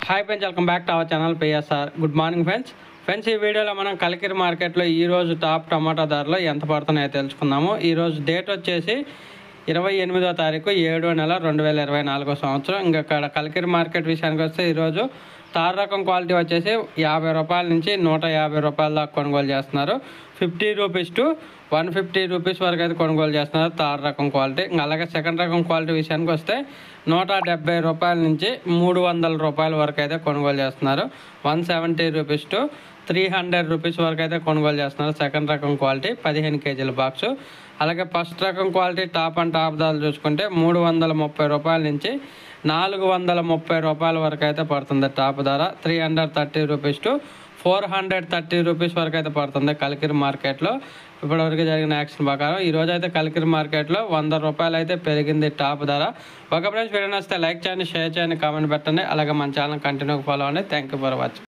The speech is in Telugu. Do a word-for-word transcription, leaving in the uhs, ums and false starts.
Hi friends, welcome back to our channel PSR. Good morning friends. Friends ఈ వీడియోలో మనం కలికిరి మార్కెట్లో ఈరోజు టాప్ టమాటా ధరలు ఎంత పడుతున్నాయో తెలుసుకుందాము. ఈరోజు డేట్ వచ్చేసి ఇరవై ఎనిమిదో తారీఖు ఏడో నెల రెండు వేల ఇరవై నాలుగో సంవత్సరం. ఇంకా ఇక్కడ కలికిరి మార్కెట్ విషయానికి వస్తే ఈరోజు తార్ రకం క్వాలిటీ వచ్చేసి యాభై రూపాయల నుంచి నూట యాభై రూపాయల దాకా కొనుగోలు చేస్తున్నారు. Fifty rupees to one fifty rupees వరకు అయితే కొనుగోలు చేస్తున్నారు తార్ రకం క్వాలిటీ. అలాగే సెకండ్ రకం క్వాలిటీ విషయానికి వస్తే నూట డెబ్బై రూపాయల నుంచి మూడు వందల రూపాయల వరకు అయితే కొనుగోలు చేస్తున్నారు. One seventy rupees to three hundred rupees వరకు అయితే కొనుగోలు చేస్తున్నారు సెకండ్ రకం క్వాలిటీ పదిహేను కేజీల బాక్సు. అలాగే ఫస్ట్ రకం క్వాలిటీ టాప్ అండ్ టాప్ ధరలు చూసుకుంటే మూడు వందల ముప్పై రూపాయల నుంచి నాలుగు వందల ముప్పై రూపాయల వరకు అయితే పడుతుంది టాప్ ధర. Three hundred thirty rupees to four hundred thirty rupees వరకు అయితే పడుతుంది కలికిరి మార్కెట్లో. ఇప్పటివరకు జరిగిన యాక్షన్ ప్రకారం ఈరోజు అయితే కలికిరి మార్కెట్లో వంద రూపాయలు అయితే పెరిగింది టాప్ ధర. ఒక ఫ్రెండ్స్ వీడియో నచ్చితే లైక్ చేయండి, షేర్ చేయండి, కామెంట్ పెట్టండి. అలాగే మన ఛానల్ కంటిన్యూగా ఫాలో అవ్వండి. Thank you for watching.